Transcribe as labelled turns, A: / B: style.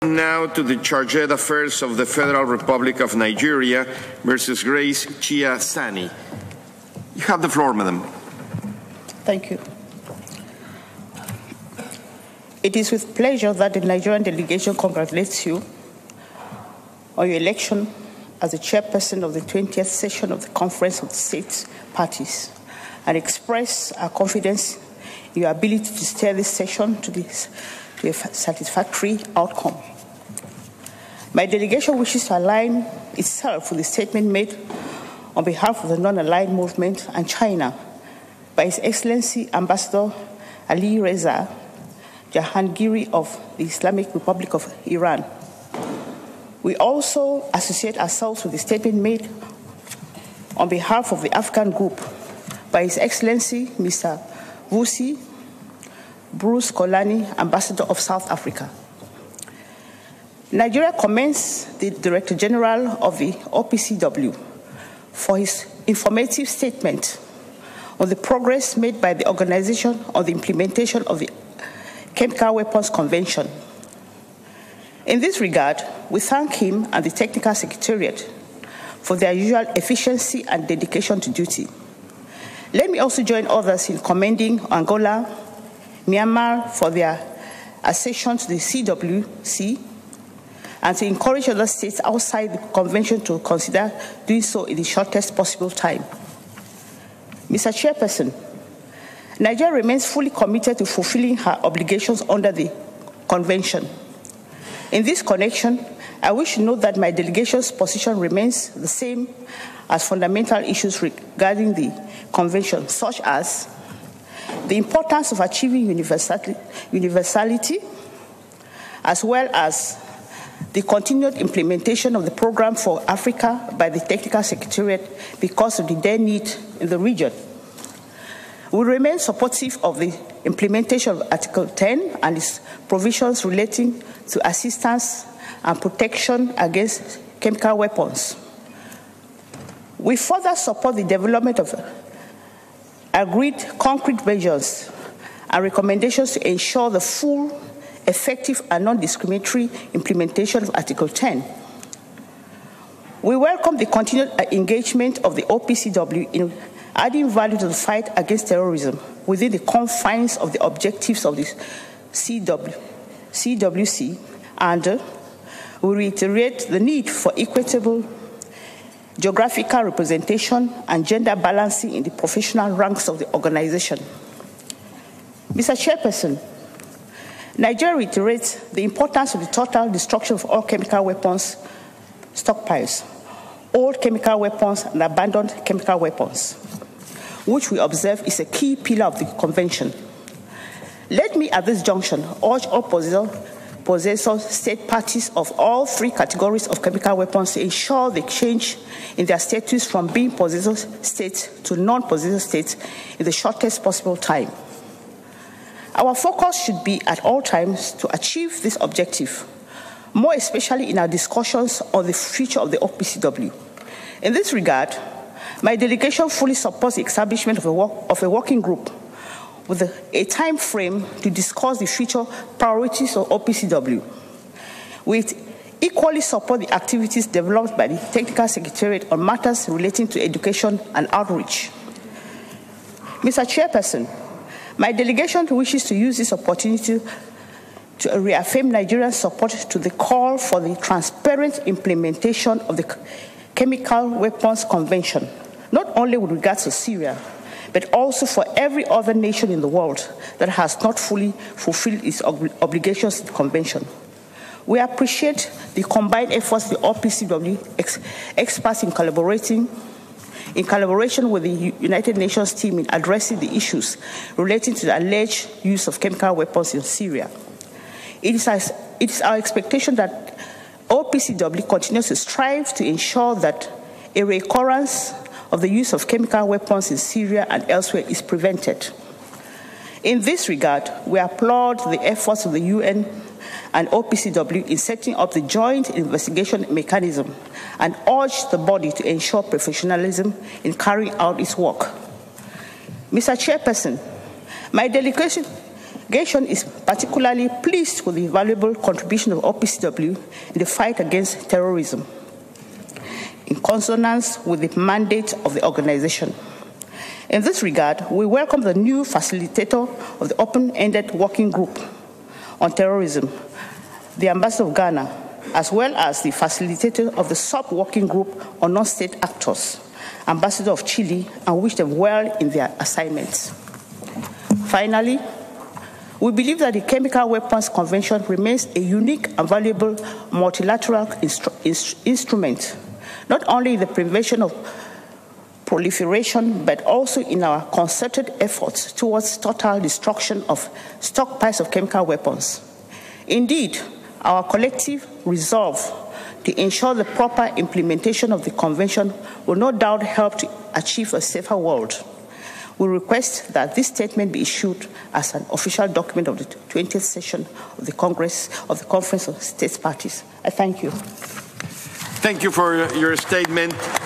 A: Now to the Chargé d'Affaires of the Federal Republic of Nigeria versus Grace Chia-Sani. You have the floor, Madam.
B: Thank you. It is with pleasure that the Nigerian delegation congratulates you on your election as the chairperson of the 20th session of the Conference of the State Parties and express our confidence in your ability to steer this session to a satisfactory outcome. My delegation wishes to align itself with the statement made on behalf of the non-aligned movement and China by His Excellency Ambassador Ali Reza Jahangiri of the Islamic Republic of Iran. We also associate ourselves with the statement made on behalf of the African group by His Excellency Mr. Vusi Bruce Kolani, Ambassador of South Africa. Nigeria commends the Director General of the OPCW for his informative statement on the progress made by the organization on the implementation of the Chemical Weapons Convention. In this regard, we thank him and the Technical Secretariat for their usual efficiency and dedication to duty. Let me also join others in commending Angola, Myanmar for their accession to the CWC and to encourage other states outside the convention to consider doing so in the shortest possible time. Mr. Chairperson, Nigeria remains fully committed to fulfilling her obligations under the convention. In this connection, I wish to note that my delegation's position remains the same as fundamental issues regarding the convention, such as the importance of achieving universality, as well as the continued implementation of the program for Africa by the Technical Secretariat because of the dire need in the region. We remain supportive of the implementation of Article 10 and its provisions relating to assistance and protection against chemical weapons. We further support the development of agreed concrete measures and recommendations to ensure the full, effective, and non-discriminatory implementation of Article 10. We welcome the continued engagement of the OPCW in adding value to the fight against terrorism within the confines of the objectives of the CWC, and we reiterate the need for equitable geographical representation and gender balancing in the professional ranks of the organization. Mr. Chairperson, Nigeria reiterates the importance of the total destruction of all chemical weapons stockpiles, old chemical weapons and abandoned chemical weapons, which we observe is a key pillar of the convention. Let me at this junction urge all possessors, state parties of all three categories of chemical weapons to ensure the change in their status from being possessor states to non-possessor states in the shortest possible time. Our focus should be at all times to achieve this objective, more especially in our discussions on the future of the OPCW. In this regard, my delegation fully supports the establishment of a working group with a time frame to discuss the future priorities of OPCW. We equally support the activities developed by the Technical Secretariat on matters relating to education and outreach. Mr. Chairperson, my delegation wishes to use this opportunity to reaffirm Nigeria's support to the call for the transparent implementation of the Chemical Weapons Convention, not only with regard to Syria, but also for every other nation in the world that has not fully fulfilled its obligations to the Convention. We appreciate the combined efforts of the OPCW experts in collaboration with the United Nations team in addressing the issues relating to the alleged use of chemical weapons in Syria. It is our expectation that OPCW continues to strive to ensure that a recurrence of the use of chemical weapons in Syria and elsewhere is prevented. In this regard, we applaud the efforts of the UN and OPCW in setting up the joint investigation mechanism and urge the body to ensure professionalism in carrying out its work. Mr. Chairperson, my delegation delegation is particularly pleased with the valuable contribution of OPCW in the fight against terrorism, in consonance with the mandate of the organization. In this regard, we welcome the new facilitator of the open-ended working group on terrorism, the Ambassador of Ghana, as well as the facilitator of the sub-working group on non-state actors, Ambassador of Chile, and wish them well in their assignments. Finally, we believe that the Chemical Weapons Convention remains a unique and valuable multilateral instrument, not only in the prevention of proliferation, but also in our concerted efforts towards total destruction of stockpiles of chemical weapons. Indeed, our collective resolve to ensure the proper implementation of the Convention will no doubt help to achieve a safer world. We request that this statement be issued as an official document of the 20th session of the Conference of States Parties. I thank you.
A: Thank you for your statement.